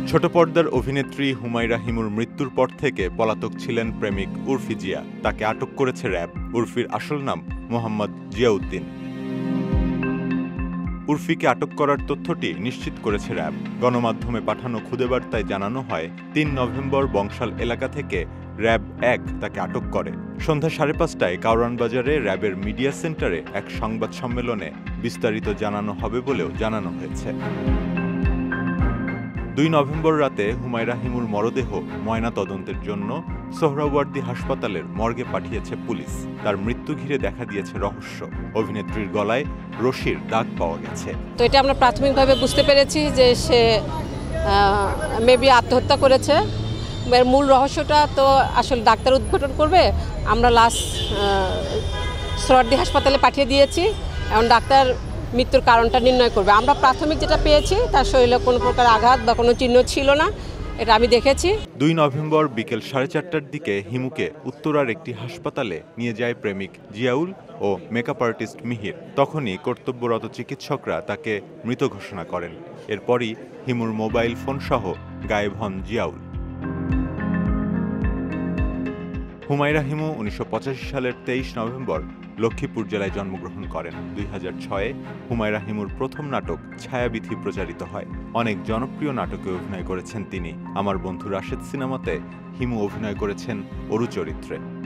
ছোট পর্দার অভিনেত্রী হুমায়রা হিমুর মৃত্যুর পর থেকে পলাতক ছিলেন প্রেমিক উর্ফি জিয়া। তাকে আটক করেছে র্যাব। উর্ফির আসল নাম মোহাম্মদ জিয়াউদ্দিন। উর্ফিকে আটক করার তথ্যটি নিশ্চিত করেছে র্যাব। গণমাধ্যমে পাঠানো খুদে বার্তায় জানানো হয়, ৩ নভেম্বর বংশাল এলাকা থেকে র্যাব ১ তাকে আটক করে। সন্ধ্যা ৫:৩০টায় কারওয়ান বাজারে র্যাবের মিডিয়া সেন্টারে এক সংবাদ সম্মেলনে বিস্তারিত জানানো হবে বলেও জানানো হয়েছে। ২ নভেম্বর রাতে হুমায়রা হিমুর মরদেহ ময়না তদন্তের জন্য সোহরাওয়ার্দী হাসপাতালের মর্গে পাঠিয়েছে পুলিশ। তার মৃত্যু ঘিরে দেখা দিয়েছে রহস্য। অভিনেত্রীর গলায় রশির দাগ পাওয়া গেছে। তো এটা আমরা প্রাথমিকভাবে বুঝতে পেরেছি যে সে মেবি আত্মহত্যা করেছে। এর মূল রহস্যটা তো আসলে ডাক্তার উদ্ঘাটন করবে। আমরা লাস্ট সোহরাওয়ার্দী হাসপাতালে পাঠিয়ে দিয়েছি। এখন ডাক্তার মৃত্যুর কারণটা নির্ণয় করবে। আমরা প্রাথমিক যেটা পেয়েছি তার শরীরে কোনো প্রকার আঘাত বা কোনো চিহ্ন ছিল না, এটা আমি দেখেছি। ২ নভেম্বর বিকেল ৪:৩০টার দিকে হিমুকে উত্তরার একটি হাসপাতালে নিয়ে যায় প্রেমিক জিয়াউল ও মেকআপ আর্টিস্ট মিহির। তখনই কর্তব্যরত চিকিৎসকরা তাকে মৃত ঘোষণা করেন। এরপরই হিমুর মোবাইল ফোন সহ গায়েব হন জিয়াউল। হুমায়রা হিমু ১৯৮৫ সালের ২৩ নভেম্বর লক্ষ্মীপুর জেলায় জন্মগ্রহণ করেন। ২০০৬-এ হুমায়রা হিমুর প্রথম নাটক ছায়াবিথি প্রচারিত হয়। অনেক জনপ্রিয় নাটকে অভিনয় করেছেন তিনি। আমার বন্ধু রাশেদ সিনেমাতে হিমু অভিনয় করেছেন অরু চরিত্রে।